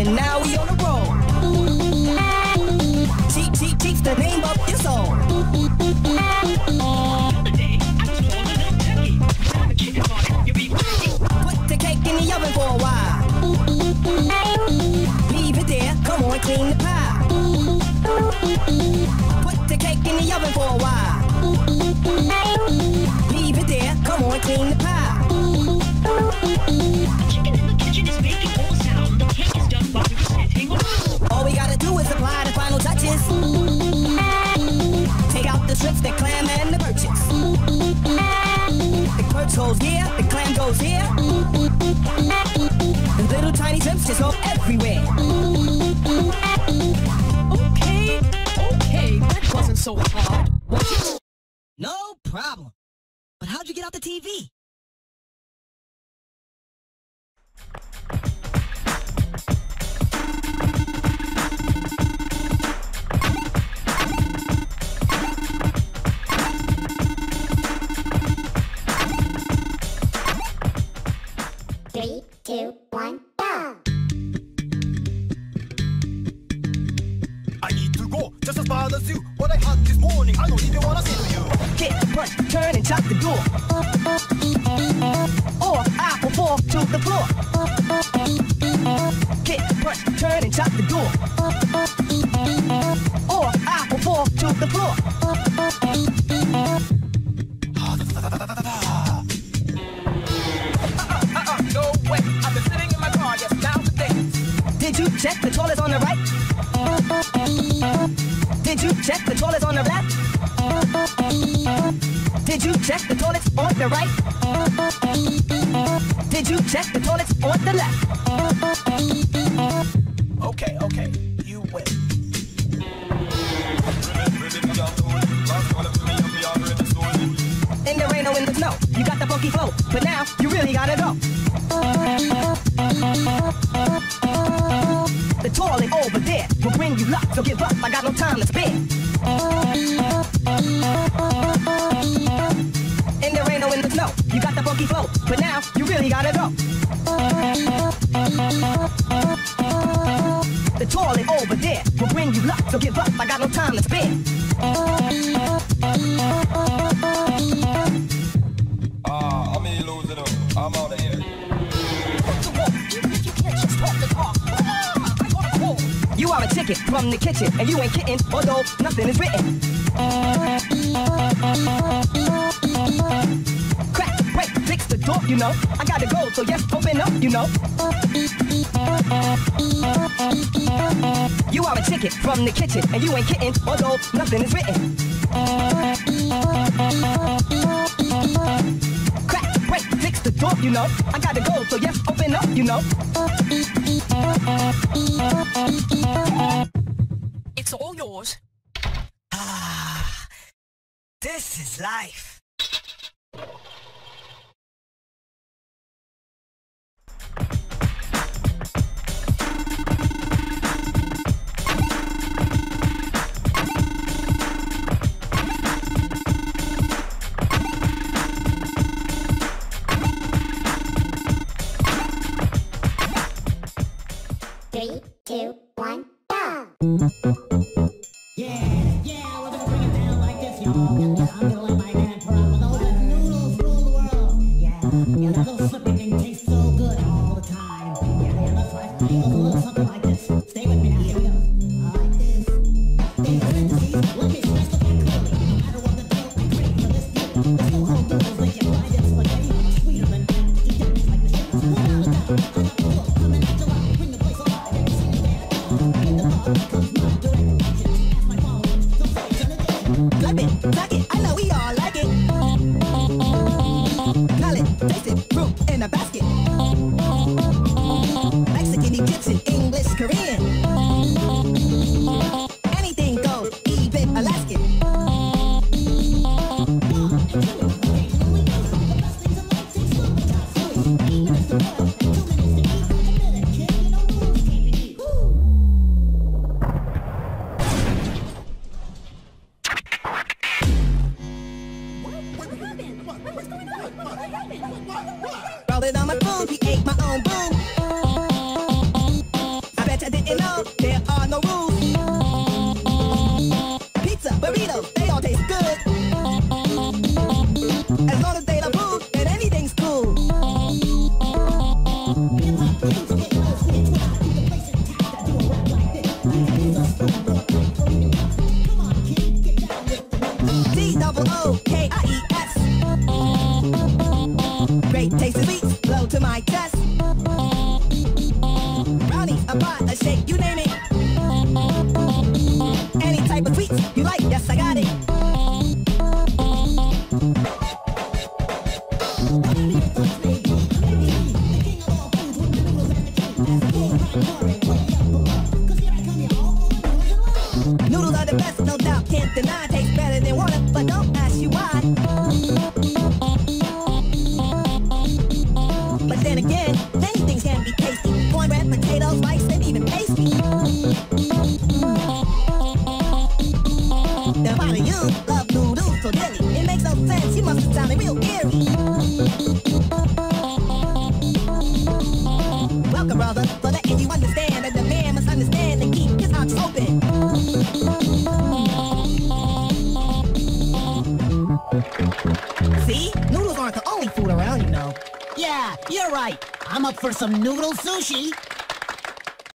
and now we on the road. Cheap's the name of your song. Put the cake in the oven for a while. Leave it there, come on, clean the pie. Put the cake in the oven for a while. Leave it there, come on, clean the pie. Chicken in the kitchen is making all sound. The cake is done while we're sitting around. All we gotta do is apply the final touches. Take out the strips, the clam and the birches. The perch goes here, the clam goes here. The little tiny strips just go everywhere. Okay, that wasn't so hard, was it? No problem. But how'd you get out the TV? Three, two, one, go! I need to go, just as bad as you. What I had this morning, I don't even wanna say to you. Hit, punch, turn and chop the door. Or I will fall to the floor. Hit, punch, turn and chop the door. Or I will fall to the floor. No way, I've been sitting in my car, yes, now for days. Did you check the toilet's on the right? Did you check the toilet's on the left? Did you check the toilet's on the right? Did you check the toilet's on the left? Okay, you win. In the rain or in the snow, you got the funky flow, but now you really gotta go. The toilet over there will bring you luck, so give up, I got no time to spare. In the rain or in the snow, you got the funky flow, but now you really gotta go. The toilet over there will bring you luck, so give up, I got no time to spare. I'm losing up. I'm out of here. You are a chicken from the kitchen, and you ain't kidding, although nothing is written. Crack, break, fix the door, you know. I gotta go, so yes, open up, you know. You are a chicken from the kitchen, and you ain't kidding, although nothing is written. Crack, break, fix the door, you know. I gotta go, so yes, open up, you know. It's all yours. Ah, this is life. Three, two, one, go! Yeah, we're gonna bring it down like this, y'all. I'm gonna let my man Paramo know that noodles rule the world. Yeah, that little slippy thing tastes so good all the time. Yeah, that's right. It goes a little something like this. Stay with me now, here we go. Like this. In parentheses, let me stress the fact clearly. No matter what the dough I create for this deal, there's no home noodles they can buy this spaghetti. Sweeter than that, you get me like Michelle. Without a doubt, I got the flow coming at July. Bring the place alive and sing it there. In the bar comes my direct agent. Ask my followers, so say it's in the day. Clap it, tuck it, I know we all like it. Smell it, taste it, fruit in a basket. Mexican, Egyptian, English, Korean. D-double-O-K-I-E-S. Great taste of sweets, blow to my chest. Brownies, a pie, a shake, you name it. Any type of sweets you like, yes, I got it. Noodles are the best, no doubt, can't deny. Tastes better than water, but don't ask you why. But then again, many things can be tasty. Cornbread, potatoes, rice, and even pastry. Now why do you love noodles so dearly? It makes no sense, you must have sounded real eerie. Welcome, brother, so that you understand that the man must understand and keep his options open. See? Noodles aren't the only food around, you know. Yeah, you're right. I'm up for some noodle sushi.